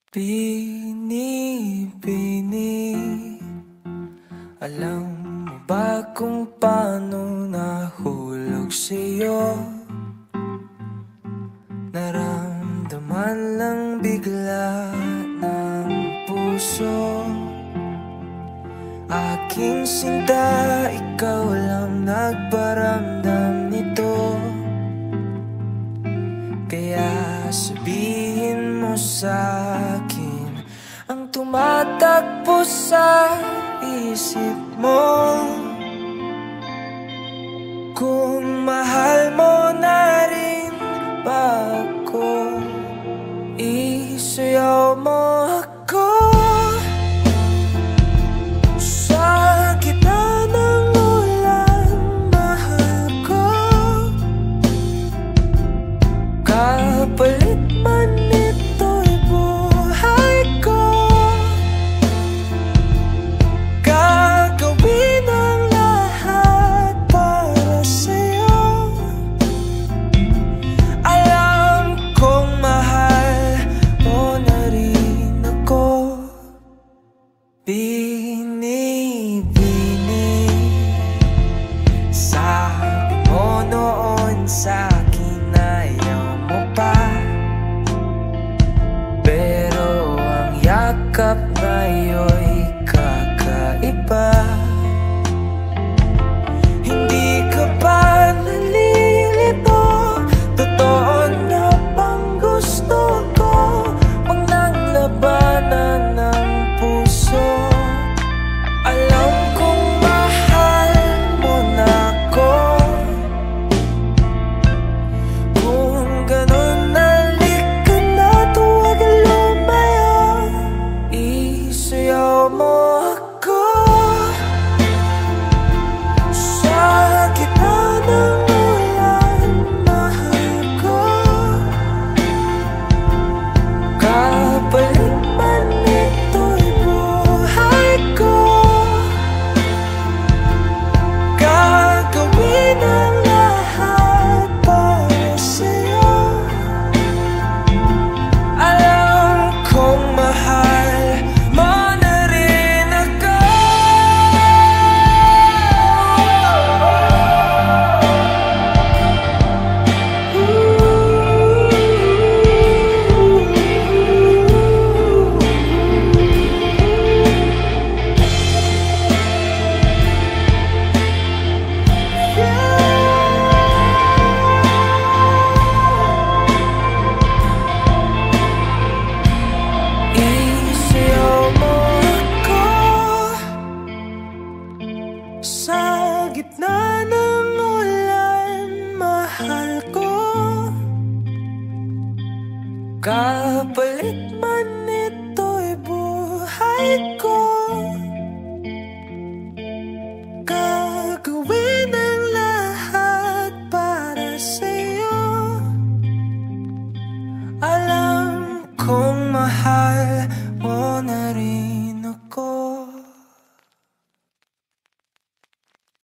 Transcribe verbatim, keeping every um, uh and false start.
Bini-bini, alam mo ba kung paano nahulog sa'yo? Naramdaman lang bigla ng puso. Aking sinta, ikaw lang nagparamdam nito. Kaya sabihin mo sa'kin ang tumatakbo sa isip mo. Kung mahal mo na rin ba ako, isayaw mo ako. Sa gitna ng ulan, mahal ko. Kapalit man ito'y buhay ko. Gagawin ang lahat para sa'yo. Alam kong mahal mo na rin ako. Bini-bini, sabi mo noon sa'kin ayaw mo pa. Pero ang yakap ngayon'y kakaiba. Hindi ka ba nalilito? Totoo na bang gusto ko? Huwag nang labanan ng puso. Alam kong mahal mo na ako. Kung ganon, halika na't huwag lumayo. Isayaw mo ako. Sa gitna ng ulan, mahal ko. Kapalit man ito'y buhay ko. Gagawin ang lahat para sa'yo. Alam kong mahal mo na rin ako. Isayaw mo ako. Sa gitna ng ulan, mahal ko. Kapalit man ito'y buhay ko. Gagawin ang lahat para sa'yo. Alam kong mahal